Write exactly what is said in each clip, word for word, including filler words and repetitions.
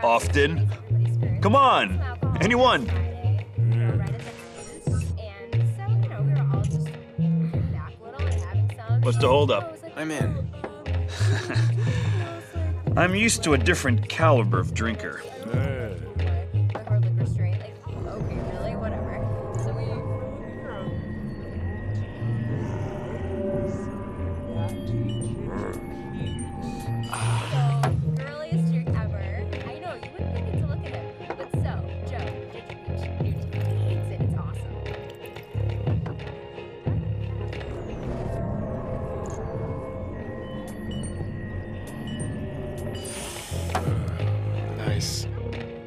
Often. Come on, anyone. What's the holdup? I'm in. I'm used to a different caliber of drinker. Nice.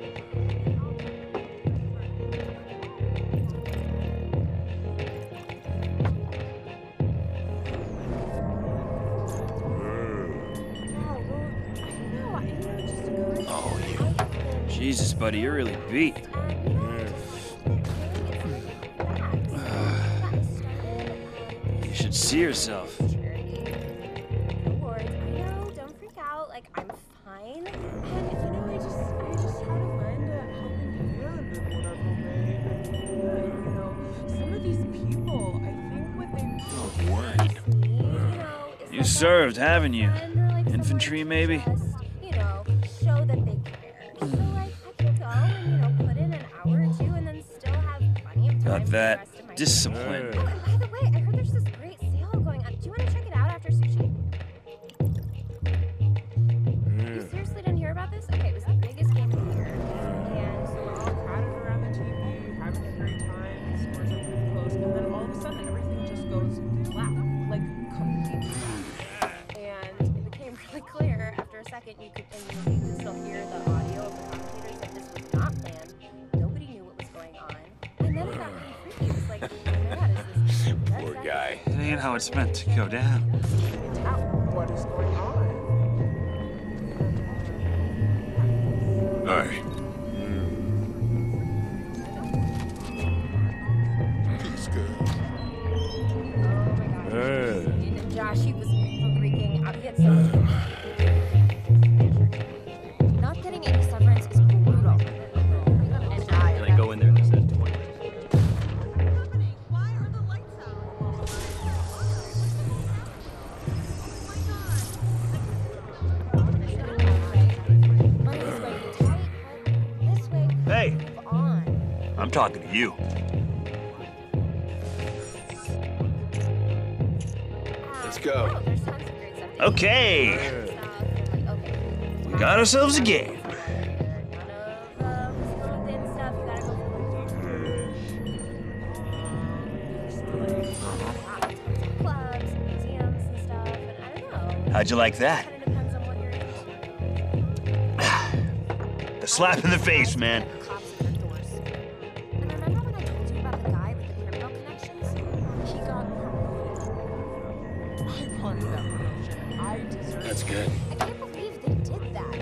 Oh, you. Jesus, buddy, you're really beat. You should see yourself. You served, haven't you? Infantry, maybe? You know, show that they care. So, like, I can go and, you know, put in an hour or two and then still have plenty of time. Got for the that rest of my discipline. Oh, and by the way, I heard there's this great sale going on. Do you want to check it out after sushi? You seriously didn't hear about this? Okay, it was the biggest game of the year. And so we're all crowded around the T V, having a great time, the scores are pretty close, and then all of a sudden everything just goes flat. Like, completely flat. And it became really clear after a second you could, and you could still hear the audio of the commentators that this was not planned. Nobody knew what was going on. And then it got really freaky. It was like, oh my god, is this... Poor guy. It ain't how it's meant to go down. What is going on? Aye. Peace, girl. Oh my gosh. Josh, he was freaking out. He had so much. Not getting any severance is brutal. And I. And I go in there and it says twenty. Why are the lights out? Money is going to be tight. This way. Hey, Move on. I'm talking to you. Let's go. Oh, there's tons of great stuff. Okay, Okay. we got ourselves a game. How'd you like that? The slap in the face, man. That's good. I can't believe they did that.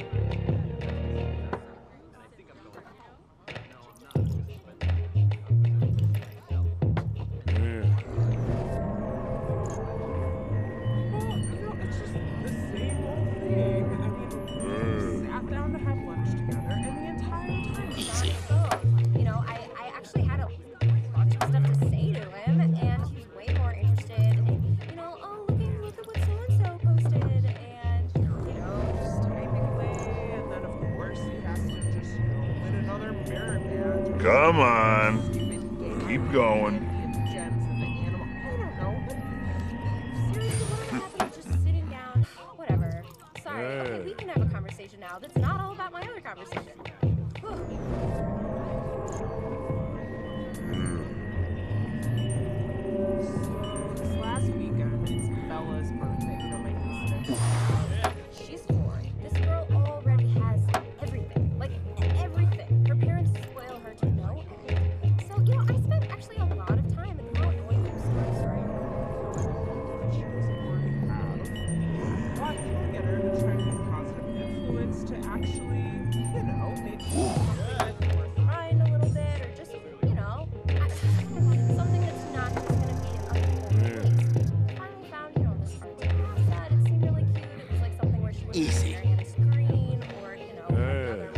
Easy. You know, I, I actually had a bunch of stuff to say to him, and he was way more interested in, you know, oh, look at, look at what so-and-so posted, and, you know, just typing away, and then, of course, he has to just, you know, win another merit badge. Come on, keep going. Gems and the animal. I don't know, but seriously, what happened? Just sitting down, whatever. Sorry, okay, we can have a conversation now that's not all about my other conversation. Whew. This last weekend, it's Bella's birthday, you know, my niece. She's four. This girl already has everything. Like, everything. Her parents spoil her to no end. So, you know, I spent actually a lot of time in the mountain going through story story. That she doesn't already have. But you can get her to try to be a positive influence to actually, you know, maybe something or find a little bit, or just, you know, something that's not just going to be a I finally found, you know, this cartoon set. It seemed really cute. It was like something where she was Easy. staring at a screen, or, you know, another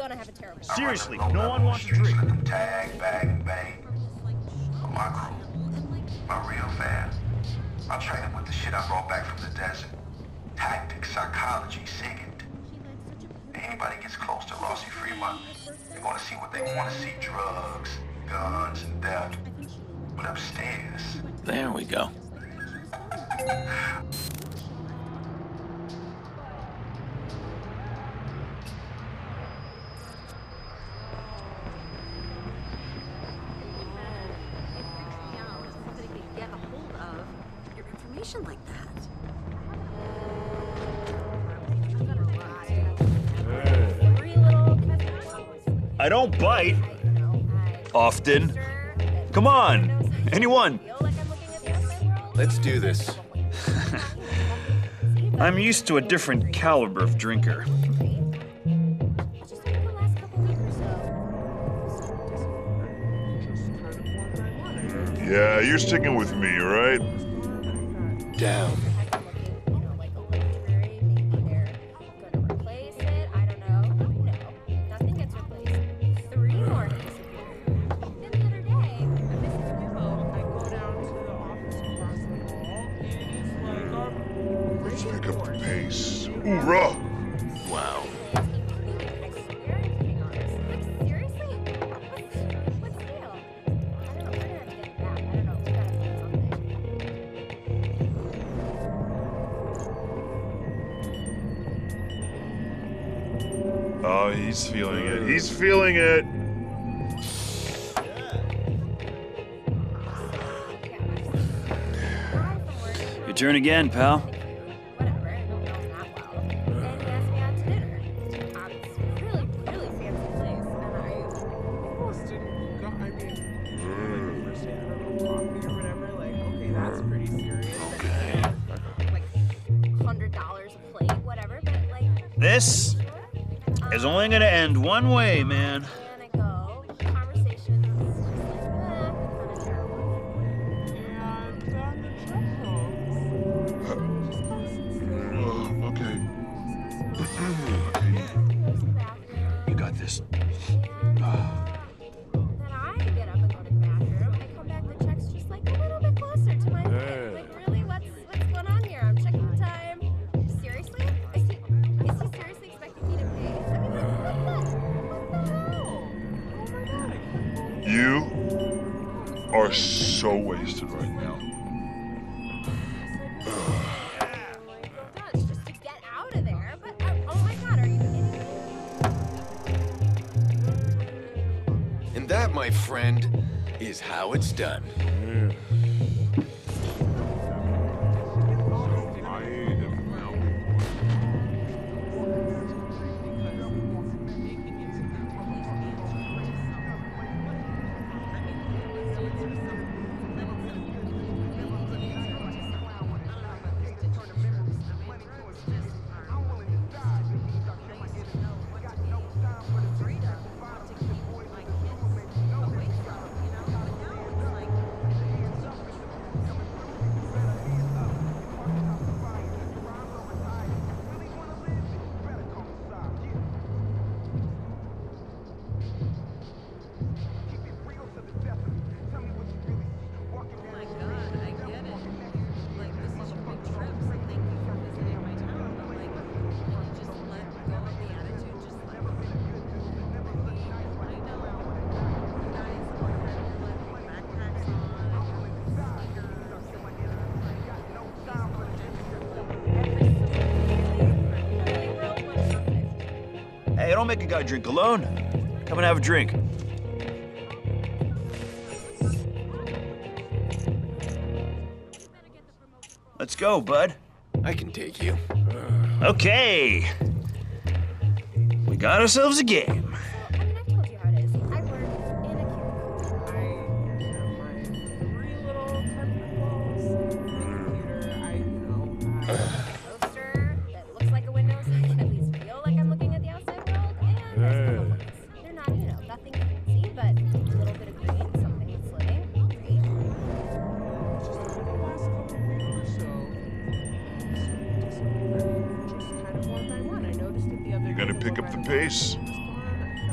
gonna have a terrible Seriously, no one wants to drink. Let them tag, bang, bang. But my crew, my real fans, I'll train them with the shit I brought back from the desert. Tactics, psychology, SIGINT. Anybody gets close to Rossi Fremont, they're gonna see what they want to see: drugs, guns, and death. But upstairs... There we go. Get a hold of your information like that. I don't bite. Often. Come on. Anyone. Let's do this. I'm used to a different caliber of drinker. Yeah, you're sticking with me, right? Down. Let's pick up the pace. Hoorah! Wow. Oh, he's feeling it. He's feeling it. Your turn again, pal. Whatever, I don't know him that well. And he asked me out to dinner. Um, it's a really, really fancy place, and I almost didn't go, I mean, like the first day, I don't know, coffee or whatever, like, okay, that's pretty serious. Okay. like one hundred dollars a plate, whatever, but like... This is only gonna end one way, man. And I go, conversation's just like, eh, kind of terrible. And on the checkbooks, Oh, okay. Goes to the bathroom, You got this. and uh, then I get up and go to the bathroom. I come back, the check's just like a little bit closer to my head. Like, really? What's what's going on here? I'm checking the time. Seriously? Is he, is he seriously expecting me to pay? I mean, like, what the, what the hell? You are so wasted right now. Does just to get out of there. But uh, oh my God, are you kidding me? And that, my friend, is how it's done. Hey, don't make a guy drink alone. Come and have a drink. Let's go, bud. I can take you. Okay. We got ourselves a game. I mean, I told you how it is. I work in a cubicle. I have my three little carpet walls, computer, I, you know, A I... poster that looks like a window, so I can at least feel like I'm looking at the outside world. And there's a couple books. They're not, you know, nothing fancy, but a little bit of green, something that's living. Great. Just over the last couple weeks or so, just kind of one by one. I noticed it the other You day. gotta pick up the pace. What's going on?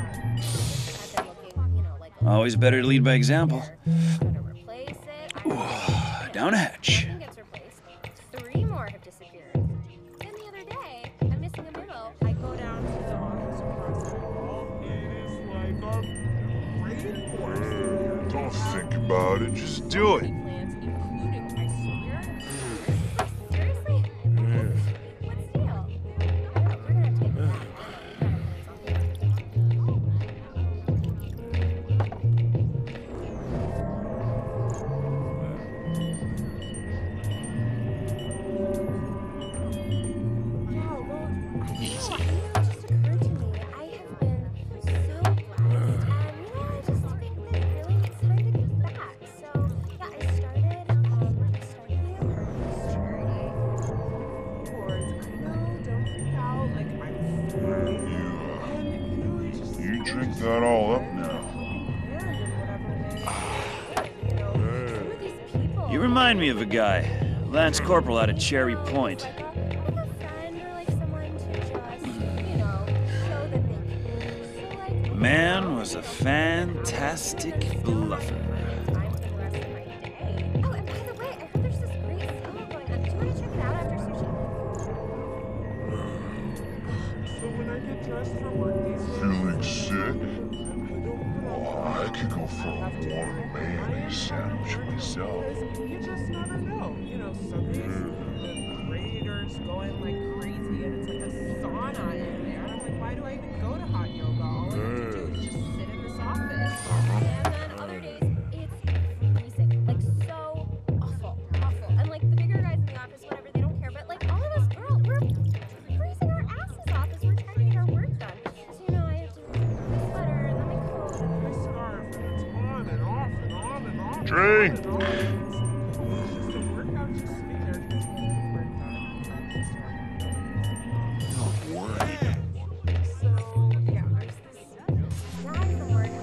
Always better to lead by example. Gonna replace it. I don't know. Down a hatch. Nothing gets replaced. Three more have disappeared. Then the other day, I'm missing a memo. I go down to the office across the hall. It is like a rainforest. Don't think about it, just do it. Plants, including, I swear. Seriously? What's the deal? I don't know. We're gonna have to get back. You drink that all up now. You remind me of a guy, Lance Corporal out at Cherry Point. The man was a fantastic bluffer. Feeling sick? Oh, I could go for a warm mayonnaise sandwich myself. You just never know. You know, some days the radiators going like crazy and it's like a sauna in there. And I'm like, why do I even go to hot yoga? All I have to do is just sit in this office. And then other days, it's freezing. Like, so awful. Awful. And, like, the bigger guys in the office, whatever, they don't care. But, like, all of us girls, we're freezing our asses off as we're trying to get our work done. So, you know, I have to wear my sweater and then my coat and My scarf, and it's on and off and on and off. Drink! And on and on. It's just a workout just sitting there trying to get the work done. So, yeah, there's this guy from work.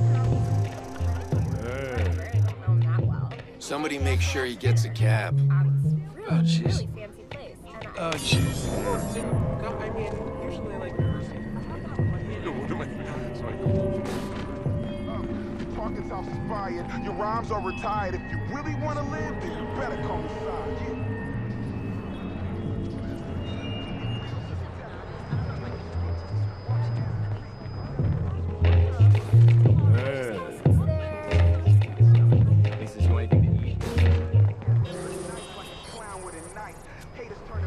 I don't know him that well. Somebody make sure he gets a cab. Um, it's really, Oh, jeez. really fancy place. And I, Oh, jeez. So, go- I mean, usually, like, first, Pockets are inspired, your rhymes are retired. If you really want to live, then you better come inside. Yeah. Clown with a knife. Haters turn to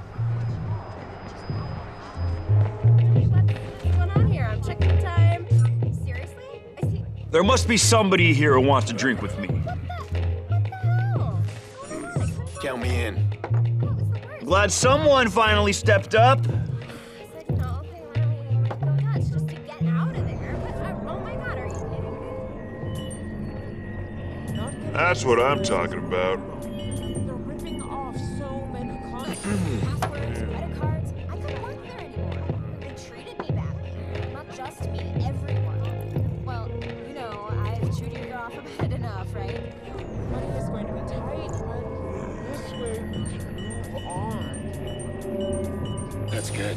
memories. what's going on here? I'm checking the time. Seriously? I see. There must be somebody here who wants to drink with me. What the? What the hell? What's going on? I couldn't Count me in. What was the worst? Glad someone finally stepped up. I said, you know, okay, why don't we like, go nuts just to get out of there? But I, oh my god, are you kidding me? That's what I'm talking about. They're ripping off so many clients. Passwords, credit cards. I couldn't work there anymore. They treated me badly. Not just me, everyone. Well, you know, I've chewed your ear off about it enough, right? Money is going to be tight, but this way we can move on. That's good.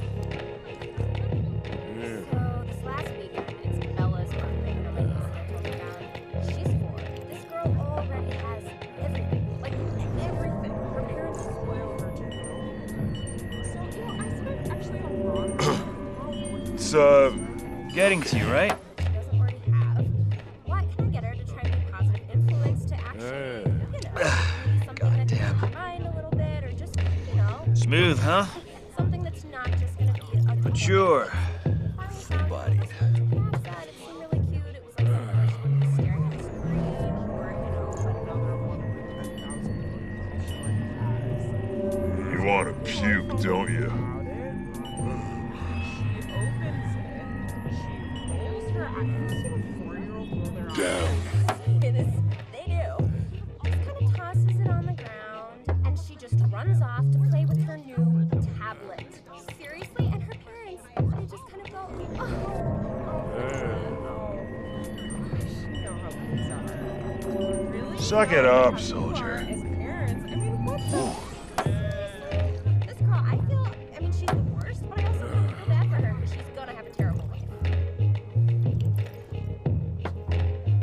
So this last weekend, it's Bella's birthday. You know, my niece that I told you about. She's four. This girl already has everything. Like, everything. Her parents spoil her to know. So, you know, I sort of actually a lot. It's, uh, getting to you, right? She doesn't already have. What can I get her to try and be a positive influence to actually, you know, maybe something that Goddamn. changes her mind a little bit, or just, you know, Smooth, huh? something that's not just gonna be a But you're I was full-bodied. It seemed really cute. It was like something where she would be staring at a screen, or you know, Another one of the ten thousand pictures. You want to puke, don't you? About it. She opens it. She rolls her eyes. Have you seen a four-year-old roll their eyes? Down. It is, they do. Just kind of tosses it on the ground, and she just runs off to play with her new tablet. Seriously, and her parents, they just kind of go, oh, oh, oh. You know how kids are. Really? Suck it up, How you soldier. are as parents. I mean, what the? This girl, I feel, I mean, she's the worst, but I also feel feel bad for her because she's gonna have a terrible life.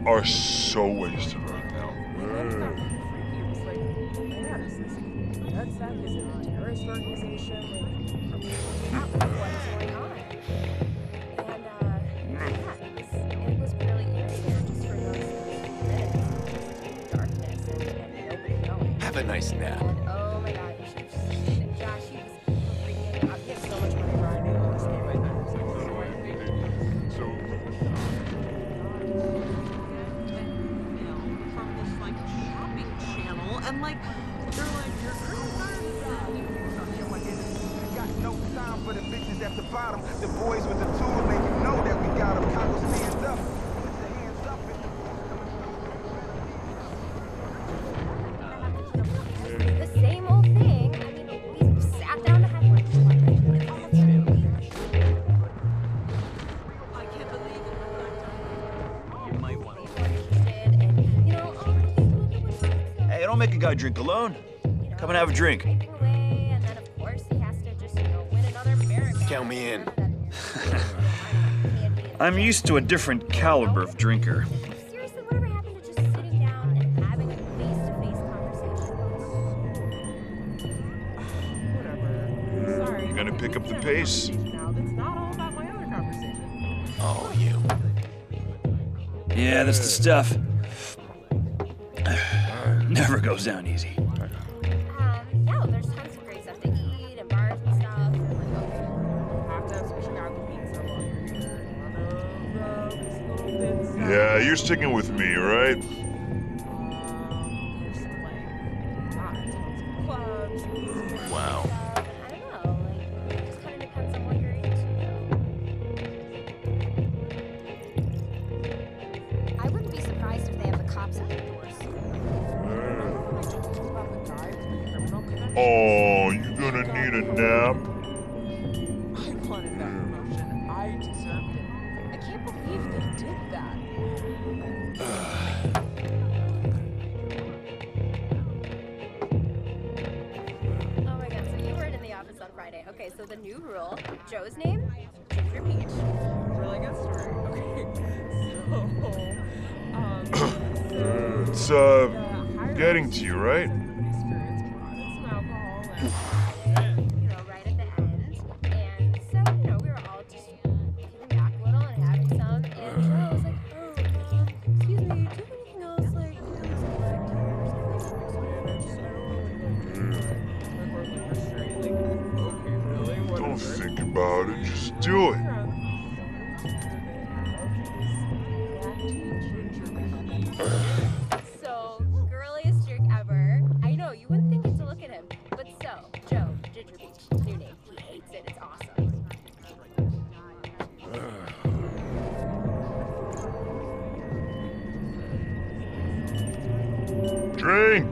are so wasted right now. And then it got really freaky. It was like, oh my God, is this Red Sack? Is it a terrorist organization? Like, what is going on? And, uh, yeah, it was, it was really eerie there just for those minutes. Darkness and, and nobody knowing. Have a nice nap. And, oh my God, you should have seen Josh. He was freaking out. He had so much money grinding on this game right now. It was like so crazy. So, From this like shopping channel, and like they're like your girl's Got no time for the bitches at the bottom. The boys with the tool, and you know that we got them. Congo stand up. Put your hands up in The same old thing. I mean, we sat down to have lunch one night. It's almost I can't believe it. You might want to. interested, and you know, oh, Hey, don't make a guy drink alone. Come and have a drink. typing away, and then of course he has to just, you know, win another marathon. Count me in. I'm used to a different caliber of drinker. Seriously, whatever happened to just sitting down and having a face-to-face conversation? Whatever. Sorry. You gonna pick up the pace? Now that's not all about my other conversation. Oh, you. Yeah, that's the stuff. Never goes down easy. Um, yeah, there's tons of great stuff to eat and bars and stuff. And like, okay. Have to have some Chicago pizza while you're here. One of those little bits. yeah, you're sticking with me, right? Um, there's some like not tons of clubs. and Wow. Stuff, and I don't know, like, it just kind of depends on what you're into. I wouldn't be surprised if they have the cops at the doors. about the guy with the criminal connection. Oh, you gonna need a nap? I wanted that promotion. I deserved it. I can't believe they did that. Oh my god, so you weren't in the office on Friday. Okay, so the new rule, Joe's name, Ginger Peach. Really good story. Okay, so, um, so It's, uh, the higher getting to you, right? experience came on and some alcohol and You know, right at the end. And so, you know, we were all just kicking back a little and having some. And Joe was like, oh, um, excuse me, do you have anything else, like, you know, some black tea or something? I just, I don't really know. Like, we're like, we're straight, like, okay, really? What Don't is it? think about it, just do it. So, girliest drink ever. I know, you wouldn't think it to look at him. But so, Joe, Ginger Peach, new name. He hates it, it's awesome. Drink!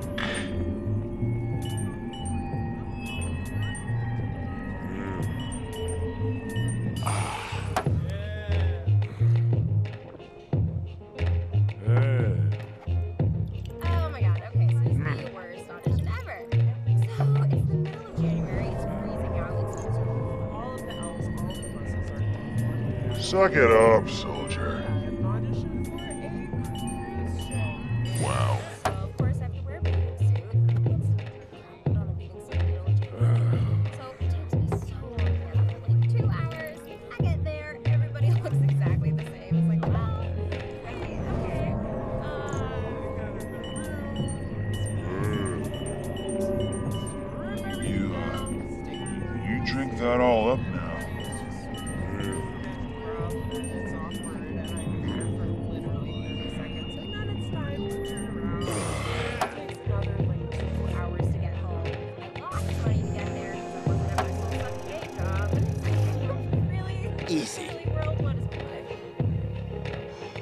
Oh my god, okay, so this is the worst audition ever. So, it's the middle of January, it's freezing out, it's miserable. All of the elves, all of the buses are Suck it up, soldier. an audition for a cruise ship. Wow. So, of course, I have to wear a bathing suit. It's not a bathing suit in the middle of January. So, it takes me so long to get there, like two hours. I get there, everybody looks exactly the same. It's like, well, okay, okay. Uh, You, uh, you drink that all up now. It's awkward, and I'm here for literally thirty seconds, and then it's time to turn around. It takes another like two hours to get home. I lost money to get there because I wasn't at my full-time day job. And it's like, really? Easy. Really, world, what is life?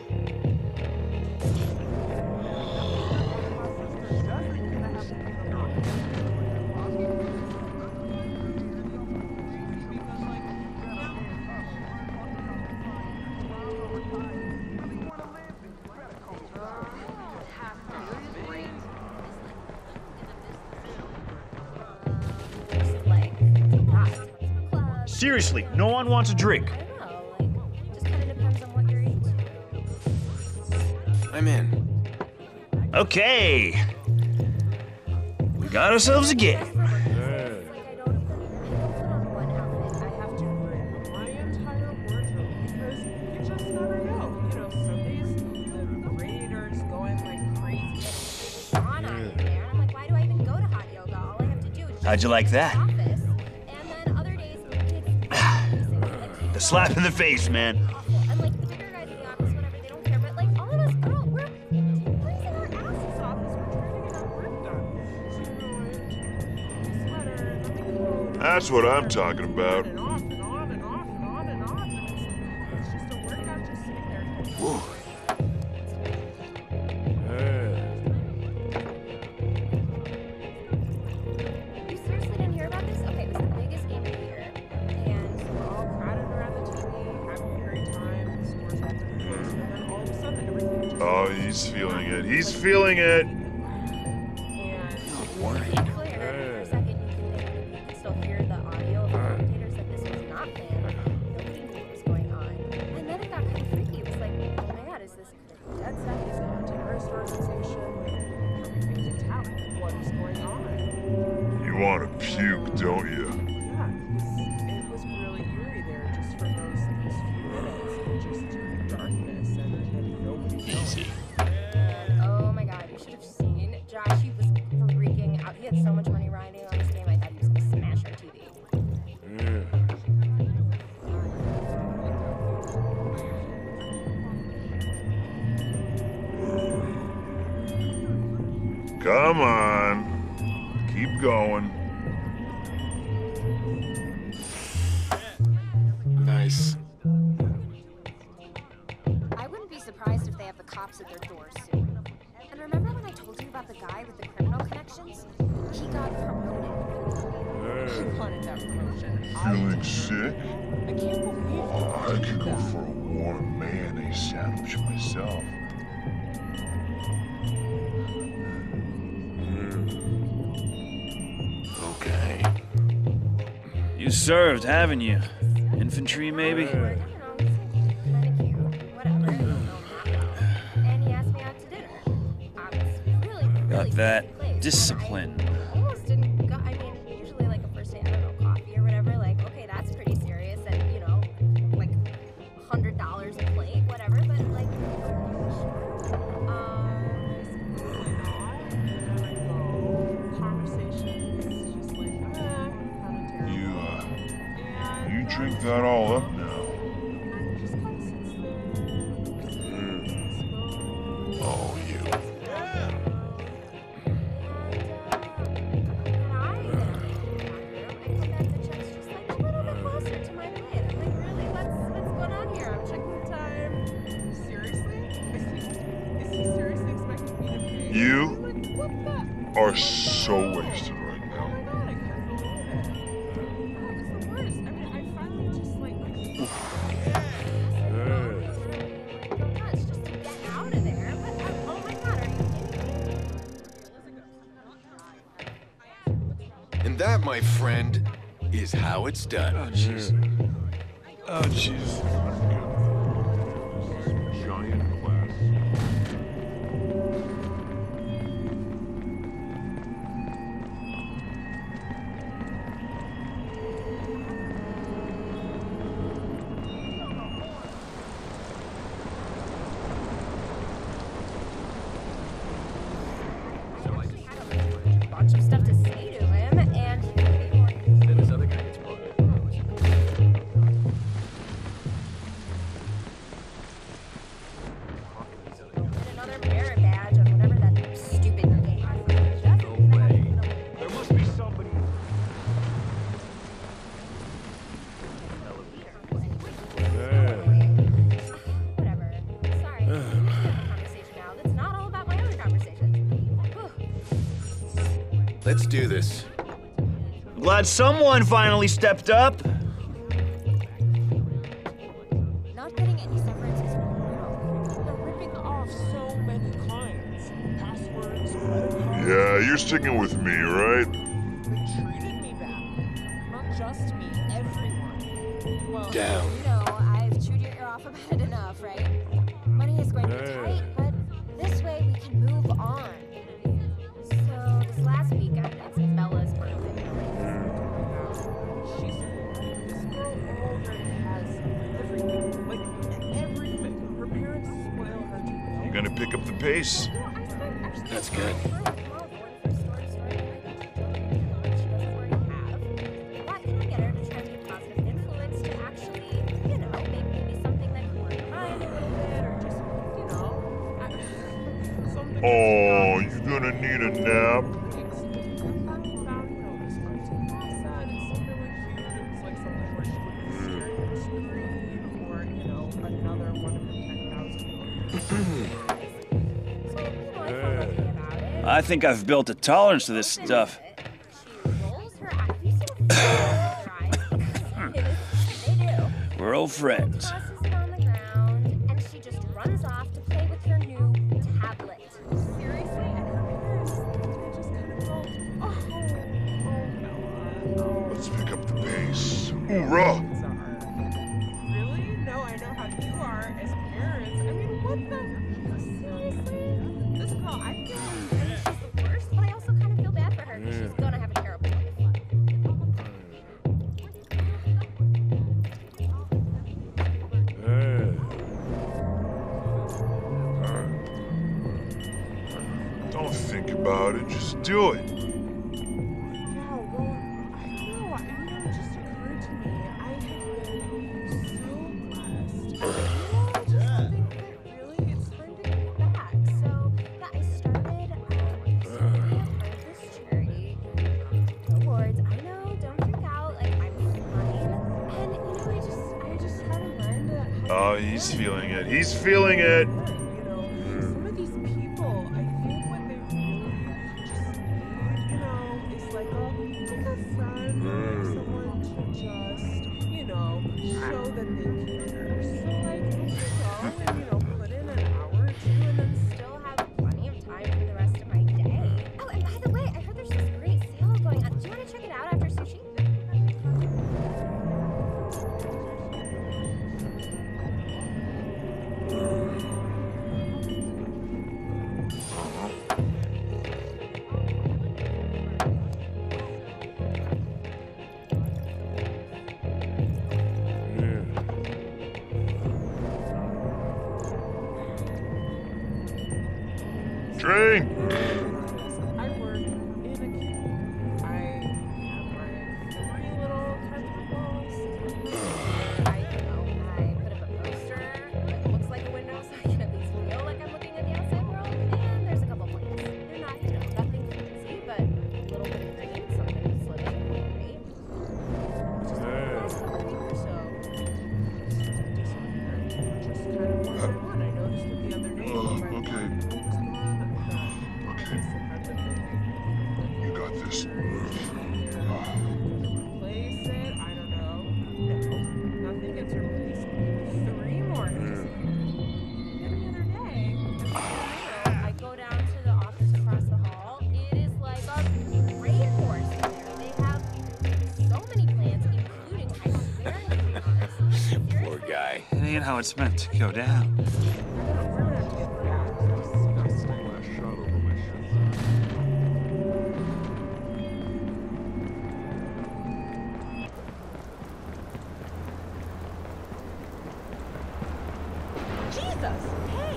Just like, God, tons of clubs. Seriously, no one wants a drink. I don't know, like, just kind of depends on what you're into. I'm I'm in. Okay. We got ourselves a game. Like, I don't, I don't put on one outfit. I have to bring my entire wardrobe because you just never know. You know, some days the radiator's going like crazy. Sauna in there. I'm like, why do I even go to hot yoga? All I have to do is just How'd you like go to that? the office. And then other days, it's The slap in the face, man. awful. And like the bigger guys in the office, whatever, they don't care. But like all of us, girl, we're freezing our asses off as we're trying to get our work done. So you know, I sweater, and then we coat, That's what I'm talking about. and off and on and off and on and off. And it's, it's just a workout just sitting there. You seriously didn't hear about this? Okay, it was the biggest game of the year. And We're all crowded around the T V, having a great time. The scores are pretty close, and then all of a sudden everything just Oh, he's feeling it. He's feeling it. and thankfully, I heard for a second you can, you can still hear the audio of the commentators that this was not planned. Nobody knew what was going on. And then it got kind of freaky. It was like, oh my god, is this a dead set? Is it a terrorist organization? everything's intact. What is going on? You want to puke, don't you? Yeah, it was, it was really eerie there just for those, those few minutes of just darkness and, and nobody Easy. Oh my god, you should have seen Josh. He was freaking out. He had so much money riding on this game. I thought he was going to smash our T V. Come on. Keep going. Nice. I wouldn't be surprised if they have the cops at their doors soon. And remember when I told you about the guy with the criminal connections? He got promoted. I wanted that promotion. I Feeling did. sick? I can't believe Oh, I you could did go that. for a warm mayonnaise sandwich myself. Okay. You served, haven't you? Infantry, maybe? I don't know, he's kind of cute. Whatever, I don't know him that well. And he asked me out to dinner. I was really, really Got that pleased, and I discipline. almost didn't go, I mean, usually like a first date, I don't know, coffee or whatever, like, okay, that's pretty serious, and, you know, like, one hundred dollars a plate, whatever, but, like, um, You, uh, you drink that all up now. Oh, you. You are so wasted right now. And that, my friend, is how it's done. Oh, jeez. Oh, jeez. Giant class. Bunch of stuff to say to him, and Then this other guy gets brought in. and another merit badge on whatever that stupid game. No way. There must be somebody. Whatever. Sorry. We can have a conversation now. That's not all about my other conversation. Let's do this. Glad someone finally stepped up. Not getting any severance is brutal. They're ripping off so many clients. Passwords, credit cards. Yeah, you're sticking with me, right? They treated me badly. Not just me, everyone. Well, Down. You know, I've chewed your ear off about it enough, right? Money is going to be tight, but on. So this last weekend, it's Bella's birthday. She's this girl already has everything. Like everything. Her parents spoil her to know. You gonna pick up the pace? You know, I spent actually That's good. for a while going for story story like she doesn't already have. What can I get her to try to be a positive influence to actually, you know, maybe, maybe something that can work her mind a little bit or just, you know, I- something. Oh, you gonna need a nap? I think I've built a tolerance to this stuff. We're old friends. And she just runs off to play with her new tablet. Seriously, and her parents, they just kind of go, oh, oh, no, Let's pick up the pace. Hoorah! really? No, I know how you are as parents. I mean, what the? Seriously? This girl, I feel like, I mean, she's the worst, but I also kind of feel bad for her because she's gonna have a terrible life. Don't think about it, just do it. yeah, well, I don't know. I mean, it just occurred to me. I have been so blessed. And, you know, I just think that really it's time to give back. So, yeah, I started um, supporting this charity. No words. I know, don't freak out. Like, I'm fine. And, you know, I just, I just haven't learned how Oh, he's feeling it. He's feeling it. you know, some of these people, I think what they really just need, you know, is like a, like a friend or someone to just, you know, show that they care. So like, I can go and, you know, put in an hour or two and then still have plenty of time for the rest of my day. Oh, and by the way, I heard there's this great sale going on. Do you want to check it out after sushi? Drink! I work in a kitchen. I have my three little carpet walls. I, you know, I put up a poster that looks like a window so I can at least feel like I'm looking at the outside world. And there's a couple plants. They're not, you know, nothing fancy, but a little bit of green, something that's living, right? Just over the last couple of weeks or so, just kind of one by one. I noticed it the other day. Oh, when my okay. was gone, I thought, Okay. You got this. replace it? I don't know. No, nothing gets replaced. Three more. Just every other day. You know, I go down to the office across the hall. It is like a rainforest in there. They have so many plants, including, I swear, to be honest. Seriously? Poor guy. It ain't how it's meant to go down. I don't know. We're gonna have to get that. It's disgusting. Jesus! Hey!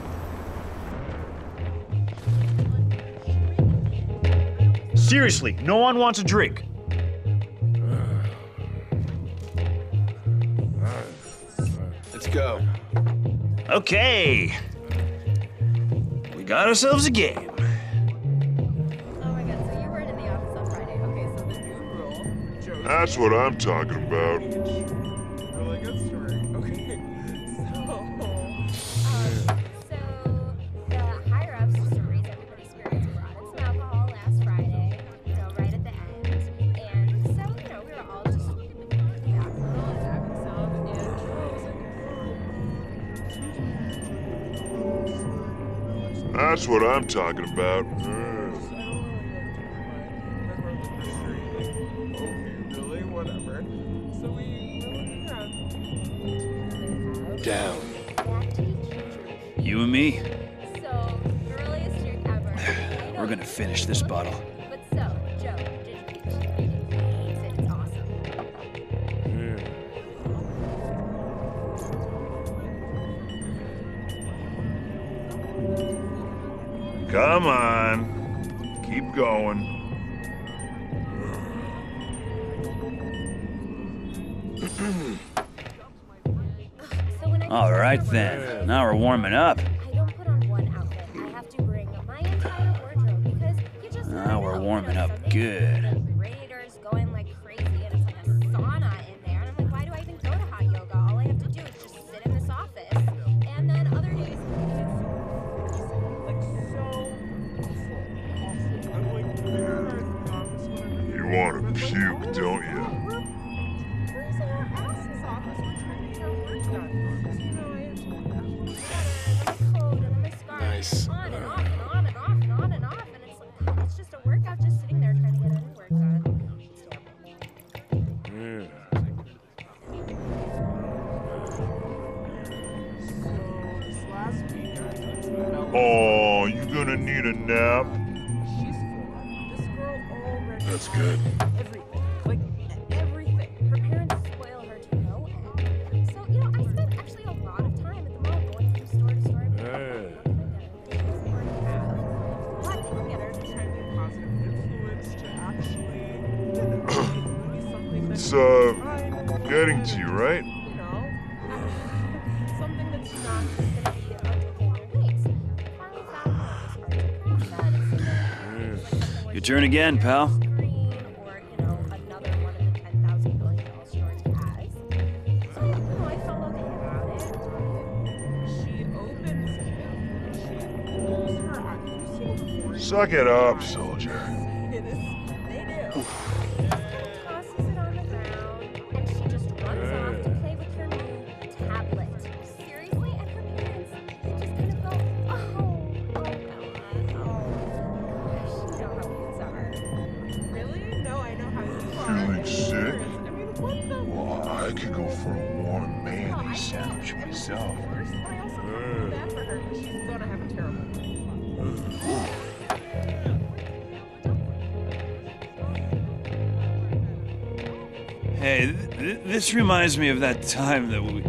Seriously, no one wants a drink. Let's go. Okay. We got ourselves a game. Oh my god, so you weren't in the office on Friday. Okay, so the new rule. Joe, That's what I'm talking about. really good story. Okay. So, Um, so the higher ups, just to raise everybody's spirits, brought in some alcohol last Friday, you know, right at the end. And so, you know, we were all just back a little and having some. And Troy was like, That's what I'm talking about. I don't really like to, but I heard the mystery. Okay, really? Whatever. So we were looking around. Down. back to each other. You and me. So, girliest chick We're gonna finish this bottle. But so, Joe, did you hates it? It's awesome. Come on. Keep going. So when I All right then. Now we're warming up. I don't put on one outfit. I have to bring my entire wardrobe because you just never Now we're know. warming You know, up some days good. The radiators going like crazy and it's like a sauna in there. And I'm like, why do I even go to hot yoga? All I have to do is just sit in this office. And then other days, Like so awful. Awful. I'm like, where are the office whenever You want to puke, don't you? We're freezing our asses off as we're trying to get our work done. So, you know, I have to put on my coat and then my scarf. Nice. On and off and on and off and on and off. And it's like, God, it's just a workout just sitting there trying to get any work done. It's terrible. So, this last weekend, Oh, you gonna need a nap? she's four. This girl already That's has good. everything. Like, e- everything. Her parents spoil her to no end. So, you know, I spend actually a lot of time at the mall going from store to store. and being like, what can I get her that she doesn't already have? What can I get her to try and be a positive influence, to actually, you know, be something that's It's, uh, fine, getting to you, right? you know, something that's not just gonna be a total waste. Finally found one that was hard to process. Your turn again, pal. Screen or, you know, another one of the ten thousand billion dollar stores has. So, you know, I felt okay about it. She opens it and she pulls her out. Have you seen it before? Suck it up, soldier. It is, they do. She just kind of tosses it on the ground and she just runs off to play with her new tablet. Seriously, and her parents, they just kind of go, oh, oh, God, oh, gosh, you know how kids are. Really? No, I know how you are. Feeling sick? I mean, what the? Well, I could go for a warm No, I mayonnaise know. sandwich And it's myself. worse, but I also feel bad for her because she's gonna have a terrible day. Hey, th- th- this reminds me of that time that we.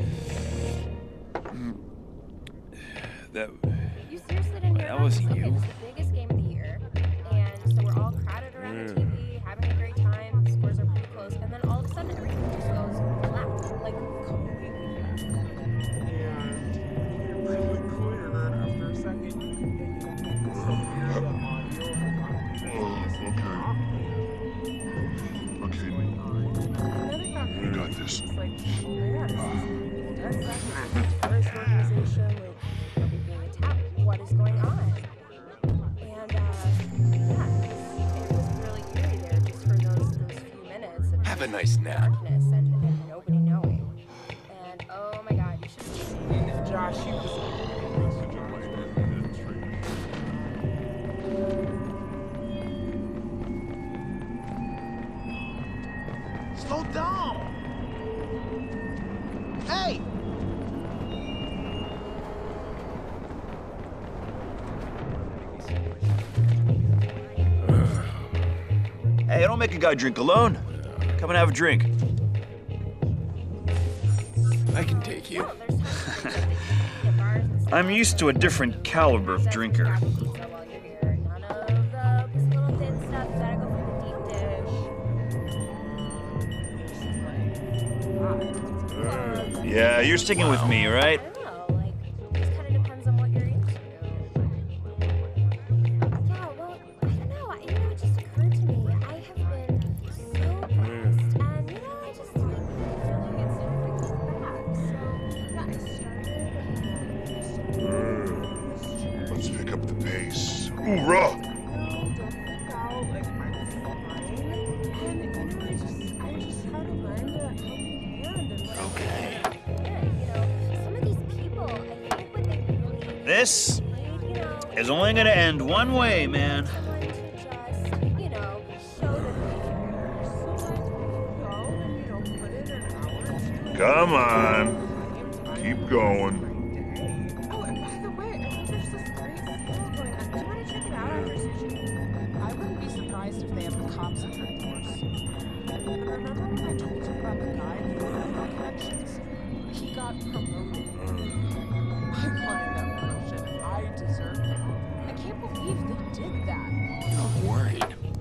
That. You seriously didn't hear That about wasn't this? you. Okay, this is the biggest game of the year, and so we're all crowded around the T V, having a great time. The scores are pretty close, and then all of a sudden everything just goes black, like completely black. And you're really clear after a second. You can still hear the audio of the conversation. Okay, And then it got we got this. It's like, oh my God, this is a terrorist organization, like, are we being attacked? What is going on? And, uh, yeah, it was, it was really eerie there just for those, those few minutes of Have a nice nap. darkness and, and nobody knowing. And, oh my God, you should have seen Josh, you was Slow down! Hey! Hey, don't make a guy drink alone. Come and have a drink. I can take you. Oh, there's tons of things that you can do at bars and stuff. I'm used to a different caliber of drinker. Grab a pizza while you're here. None of the this little thin stuff. You gotta go for the deep dish. Yeah, you're sticking with me, right? I don't know, like, just kind of depends on what you're into. Yeah, well, I don't know. I, you know, it just occurred to me. I have been so blessed, and you know, I just like really it's time to give back. So yeah, I started. Let's pick up the pace. Hoorah! don't freak out, like, I'm fine. And, you know, I just, I just try to lend a helping hand and like, Okay. Yeah, you know, some of these people, I think what they really This need, you know, is only gonna end one way, man. someone to just, you know, show that they care. so I go and, you know, put in an hour or two. Come on. Time Keep going. Oh, and by the way, I think there's this great sale going on. Do you want to check it out after sushi? surprised if they have the cops at their doors. Remember when I told you about the guy with the criminal connections? He got promoted. I wanted that promotion. I deserved it. I can't believe they did that. I'm worried.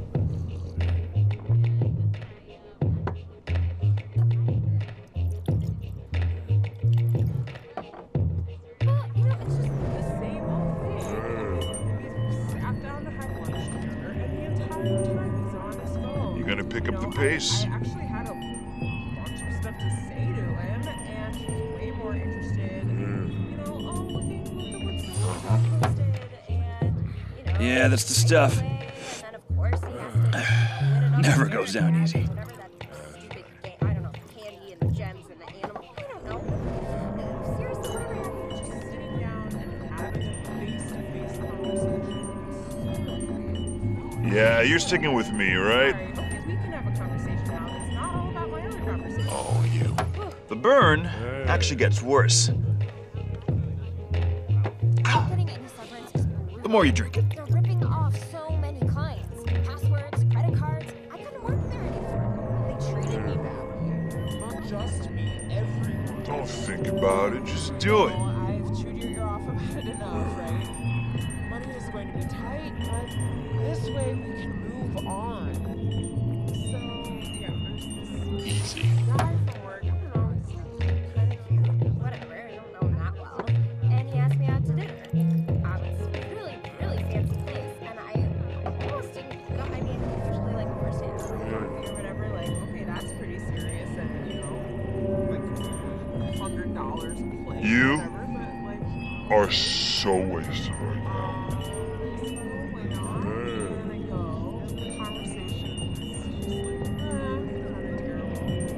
Well, you know, it's just the same old thing. We sat down to have lunch together, and the entire time he's on his phone. You gonna pick You up the know, pace? I, I actually had a bunch of stuff to say to him, and he was way more interested, you know, oh, looking at the what's Posted and, you know, Yeah, that's the stuff. and then, of course, he has to win it on Never the goes internet, down easy. whatever that stupid game, I don't know, the candy and the gems and the animal, I don't know. Uh, Seriously, whatever happened to just sitting down and having a face-to-face conversation. Yeah, you're sticking with me, right? Alright, okay, we can have a conversation now that's not all about my other conversation. Oh, you. The burn actually gets worse. Not getting any severance is brutal. The more you drink it. They're ripping off so many clients. Passwords, credit cards. I couldn't work there anymore. They treated me badly. Not just me, everyone. Don't think about it, just do it. Well, I've chewed your ear off about it enough, right? Money is going to be tight, but this way we can move on. So, yeah, there's this Easy. guy from work. I don't know, he's like kind of cute. Whatever, I don't know him that well. And he asked me out to dinner. Um, it's a really, really fancy place. And I almost didn't go. I mean, usually like first date or whatever, like, okay, that's pretty serious. And, you know, like one hundred dollars a plate. You Whatever, but like, Are so wasted right now. um, so went on. And I go. The conversation's just like, eh, kind of terrible.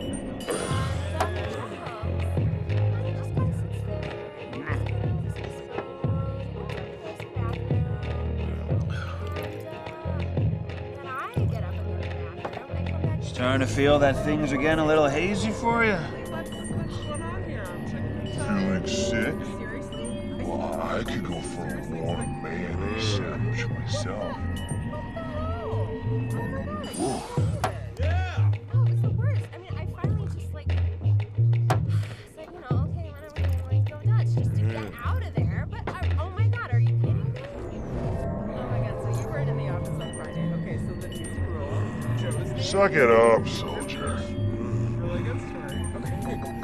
Starting to feel that things are getting a little hazy for you? What's, what's going on here? I'm checking the Feeling sick? Seriously? Well, I could go for a warm mayonnaise sandwich myself. Oh, it's the worst. I mean, I finally just like said, you know, okay, why don't we like go Dutch just to get out of there? But I, oh my God, are you kidding me? Oh my God, so you weren't in the office on Friday. Okay, so the new rule, Joe's name. Suck it up, soldier. Really good story. Okay.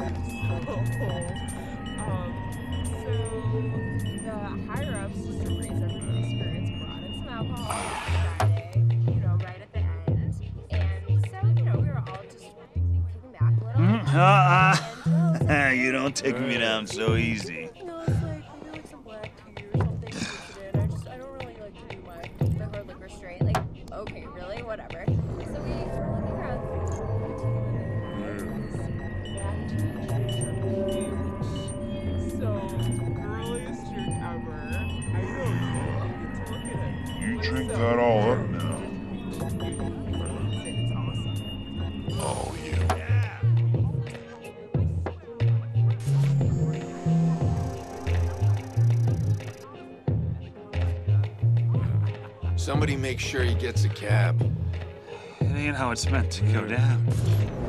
So, um, so the higher ups, just to raise everybody's spirits, brought in some alcohol on Friday, you know, right at the end. And so, you know, we were all just kicking back a little. Mm, And uh, Joe uh, you don't take me down so easy. you know, it's like maybe like some black tea or something to mix it in. I just I don't really like to do my the hard liquor straight. Like, okay, really, whatever. So we were looking around. So, girliest jerk ever. I know you get to look at it. You Like, drink so- that all up now. It's awesome. Oh, you. Somebody make sure he gets a cab. It ain't how it's meant to go down.